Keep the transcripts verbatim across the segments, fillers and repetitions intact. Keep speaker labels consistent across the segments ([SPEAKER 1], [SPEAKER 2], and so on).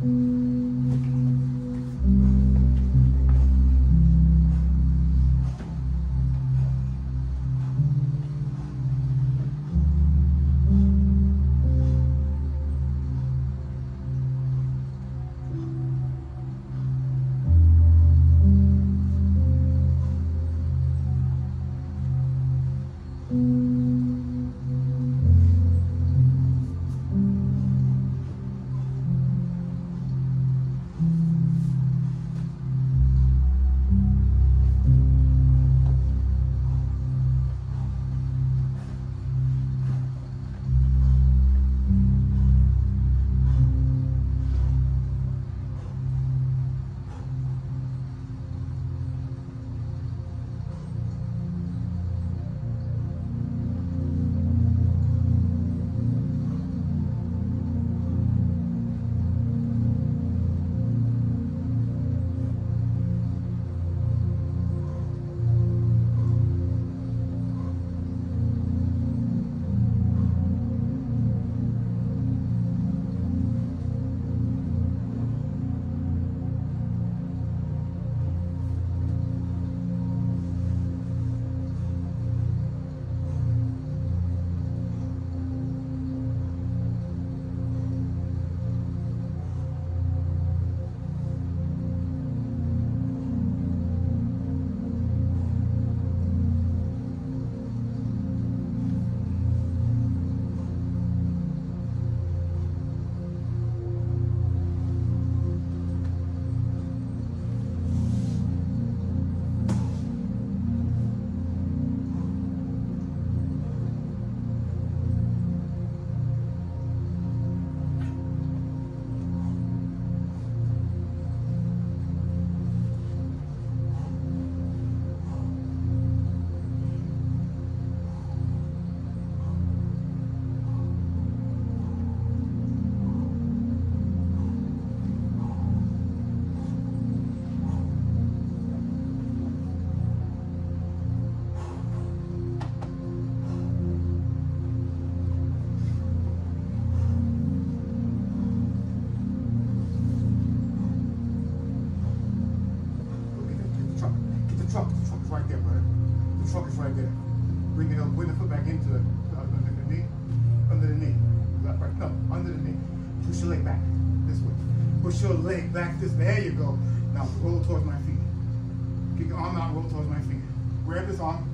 [SPEAKER 1] truck. The truck is right there, brother. The truck is right there. Bring it up, bring the foot back into the, uh, under the knee. Under the knee. Left, right. No, under the knee. Push your leg back. This way. Push your leg back this way. There you go. Now roll towards my feet. Get your arm out and roll towards my feet. Grab this arm.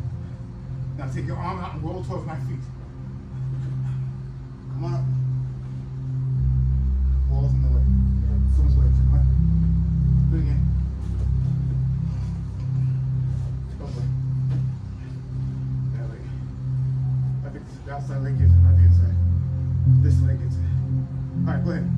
[SPEAKER 1] Now take your arm out and roll towards my feet. Come on up. Wall's in the way. Someone's way. Come on. Do it again. Go away. That leg. I think the outside leg gets it, not the inside. This leg gets it. All right, go ahead.